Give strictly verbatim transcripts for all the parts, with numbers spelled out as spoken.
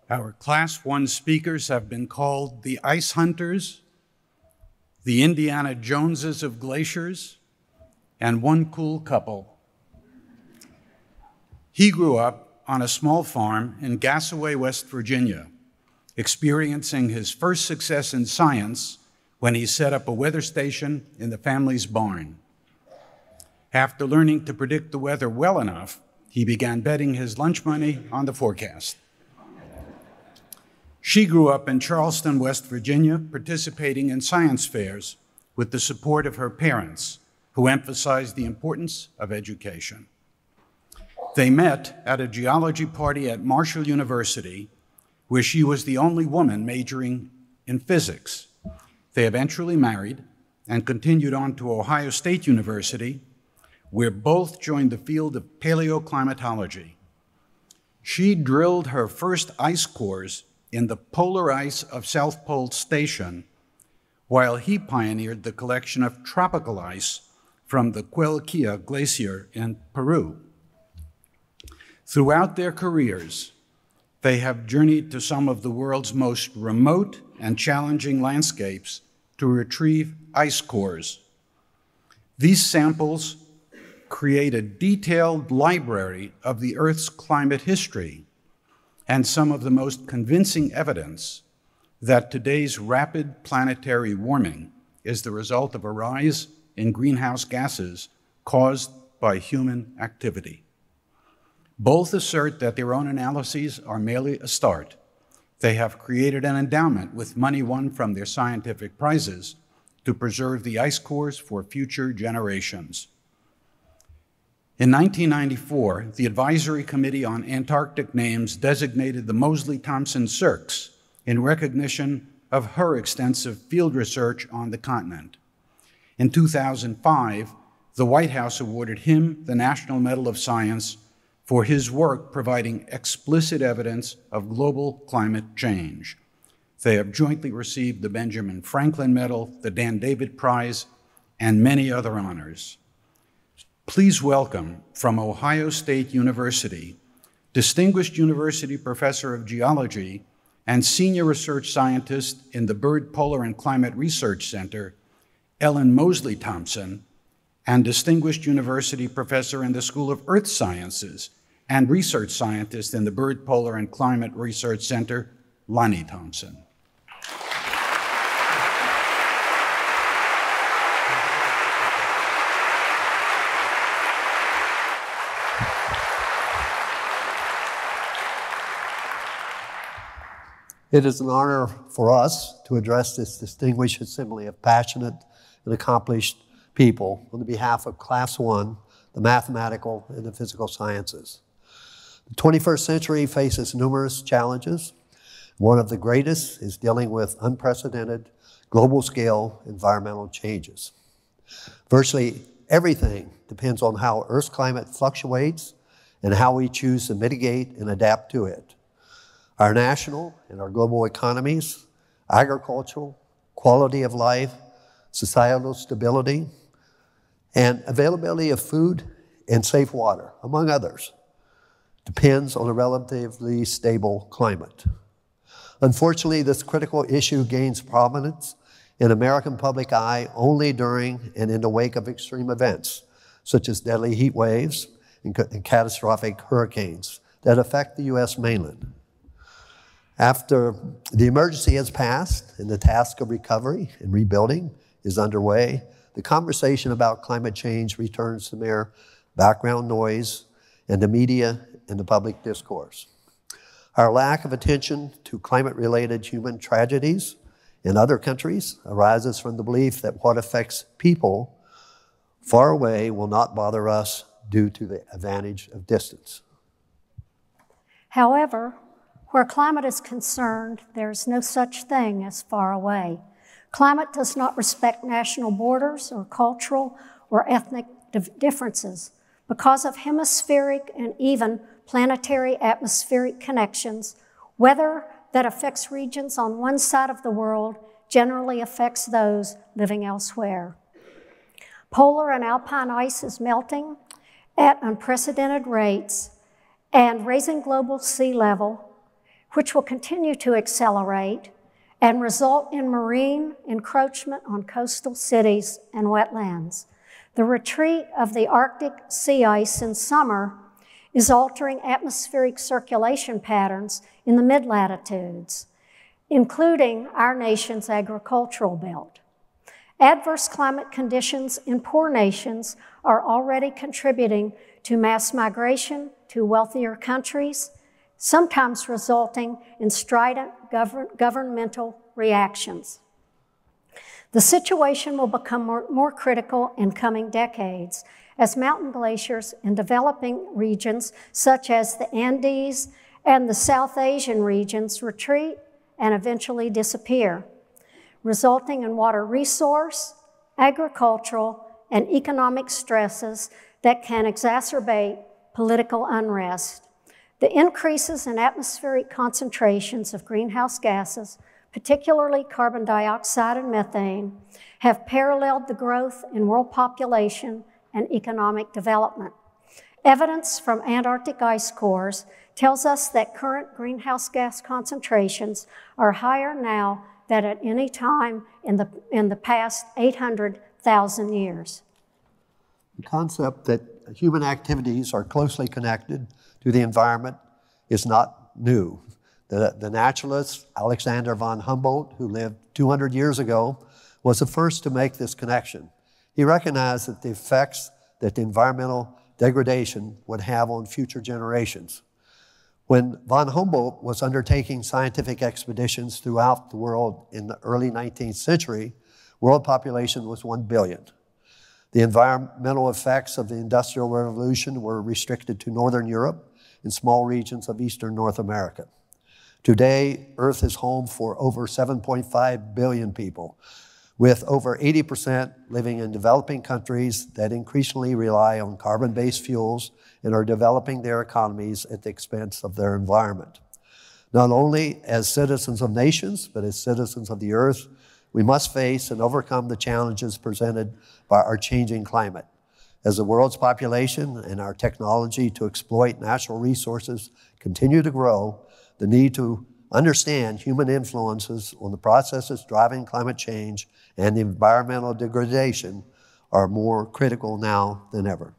Our Class one speakers have been called the Ice Hunters, the Indiana Joneses of glaciers, and one cool couple. He grew up on a small farm in Gassaway, West Virginia, experiencing his first success in science when he set up a weather station in the family's barn. After learning to predict the weather well enough, he began betting his lunch money on the forecast. She grew up in Charleston, West Virginia, participating in science fairs with the support of her parents, who emphasized the importance of education. They met at a geology party at Marshall University, where she was the only woman majoring in physics. They eventually married and continued on to Ohio State University, where both joined the field of paleoclimatology. She drilled her first ice cores in the polar ice of South Pole Station, while he pioneered the collection of tropical ice from the Quelquia Glacier in Peru. Throughout their careers, they have journeyed to some of the world's most remote and challenging landscapes to retrieve ice cores. These samples create a detailed library of the Earth's climate history and some of the most convincing evidence that today's rapid planetary warming is the result of a rise in greenhouse gases caused by human activity. Both assert that their own analyses are merely a start. They have created an endowment with money won from their scientific prizes to preserve the ice cores for future generations. In nineteen ninety-four, the Advisory Committee on Antarctic Names designated the Mosley-Thompson Cirques in recognition of her extensive field research on the continent. In two thousand five, the White House awarded him the National Medal of Science for his work providing explicit evidence of global climate change. They have jointly received the Benjamin Franklin Medal, the Dan David Prize, and many other honors. Please welcome from Ohio State University, Distinguished University Professor of Geology and Senior Research Scientist in the Byrd Polar and Climate Research Center, Ellen Mosley-Thompson, and Distinguished University Professor in the School of Earth Sciences and Research Scientist in the Byrd Polar and Climate Research Center, Lonnie Thompson. It is an honor for us to address this distinguished assembly of passionate and accomplished people on behalf of Class one, the mathematical and the physical sciences. The twenty-first century faces numerous challenges. One of the greatest is dealing with unprecedented global-scale environmental changes. Virtually everything depends on how Earth's climate fluctuates and how we choose to mitigate and adapt to it. Our national and our global economies, agricultural, quality of life, societal stability, and availability of food and safe water, among others, depends on a relatively stable climate. Unfortunately, this critical issue gains prominence in American public eye only during and in the wake of extreme events, such as deadly heat waves and, and catastrophic hurricanes that affect the U S mainland. After the emergency has passed and the task of recovery and rebuilding is underway, the conversation about climate change returns to mere background noise in the media and the public discourse. Our lack of attention to climate-related human tragedies in other countries arises from the belief that what affects people far away will not bother us due to the advantage of distance. However, where climate is concerned, there is no such thing as far away. Climate does not respect national borders or cultural or ethnic differences. Because of hemispheric and even planetary atmospheric connections, weather that affects regions on one side of the world generally affects those living elsewhere. Polar and alpine ice is melting at unprecedented rates and raising global sea level, which will continue to accelerate and result in marine encroachment on coastal cities and wetlands. The retreat of the Arctic sea ice in summer is altering atmospheric circulation patterns in the mid-latitudes, including our nation's agricultural belt. Adverse climate conditions in poor nations are already contributing to mass migration to wealthier countries, sometimes resulting in strident govern governmental reactions. The situation will become more, more critical in coming decades as mountain glaciers in developing regions such as the Andes and the South Asian regions retreat and eventually disappear, resulting in water resource, agricultural, and economic stresses that can exacerbate political unrest. The increases in atmospheric concentrations of greenhouse gases, particularly carbon dioxide and methane, have paralleled the growth in world population and economic development. Evidence from Antarctic ice cores tells us that current greenhouse gas concentrations are higher now than at any time in the, in the past eight hundred thousand years. The concept that human activities are closely connected to the environment is not new. The, the naturalist Alexander von Humboldt, who lived two hundred years ago, was the first to make this connection. He recognized that the effects that the environmental degradation would have on future generations. When von Humboldt was undertaking scientific expeditions throughout the world in the early nineteenth century, world population was one billion. The environmental effects of the Industrial Revolution were restricted to Northern Europe and small regions of Eastern North America. Today, Earth is home for over seven point five billion people, with over eighty percent living in developing countries that increasingly rely on carbon-based fuels and are developing their economies at the expense of their environment. Not only as citizens of nations, but as citizens of the Earth, we must face and overcome the challenges presented by our changing climate. As the world's population and our technology to exploit natural resources continue to grow, the need to understand human influences on the processes driving climate change and environmental degradation are more critical now than ever.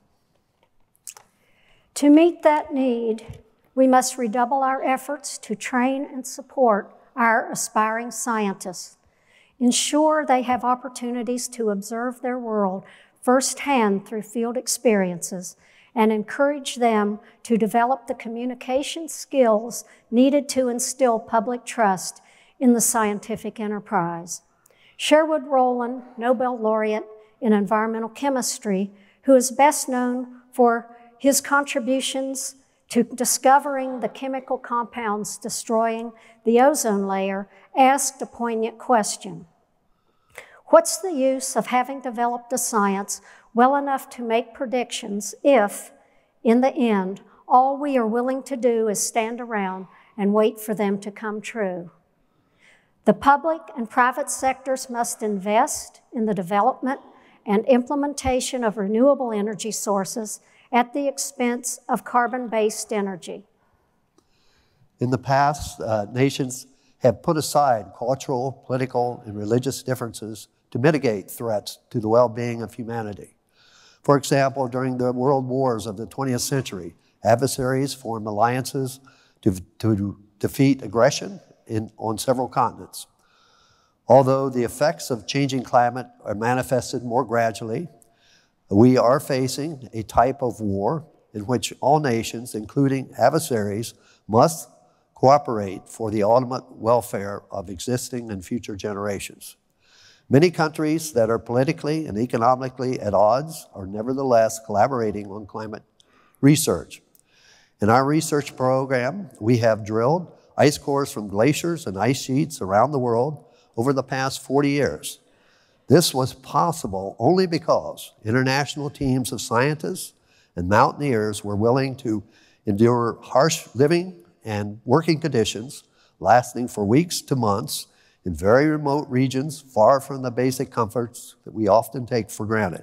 To meet that need, we must redouble our efforts to train and support our aspiring scientists, ensure they have opportunities to observe their world firsthand through field experiences, and encourage them to develop the communication skills needed to instill public trust in the scientific enterprise. Sherwood Rowland, Nobel laureate in environmental chemistry, who is best known for his contributions to discovering the chemical compounds destroying the ozone layer, asked a poignant question. What's the use of having developed a science well enough to make predictions if, in the end, all we are willing to do is stand around and wait for them to come true? The public and private sectors must invest in the development and implementation of renewable energy sources at the expense of carbon-based energy. In the past, uh, nations have put aside cultural, political, and religious differences to mitigate threats to the well-being of humanity. For example, during the world wars of the twentieth century, adversaries formed alliances to, to defeat aggression in, on several continents. Although the effects of changing climate are manifested more gradually, we are facing a type of war in which all nations, including adversaries, must cooperate for the ultimate welfare of existing and future generations. Many countries that are politically and economically at odds are nevertheless collaborating on climate research. In our research program, we have drilled ice cores from glaciers and ice sheets around the world over the past forty years. This was possible only because international teams of scientists and mountaineers were willing to endure harsh living and working conditions lasting for weeks to months in very remote regions far from the basic comforts that we often take for granted.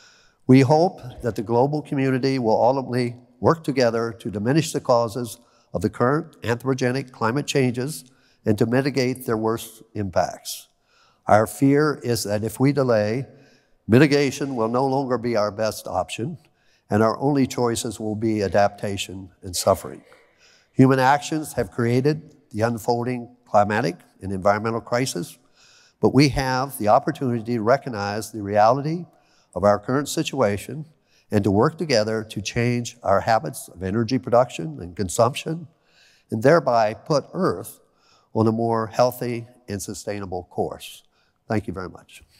We hope that the global community will ultimately work together to diminish the causes of the current anthropogenic climate changes and to mitigate their worst impacts. Our fear is that if we delay, mitigation will no longer be our best option, and our only choices will be adaptation and suffering. Human actions have created the unfolding climatic and environmental crisis, but we have the opportunity to recognize the reality of our current situation and to work together to change our habits of energy production and consumption, and thereby put Earth on a more healthy and sustainable course. Thank you very much.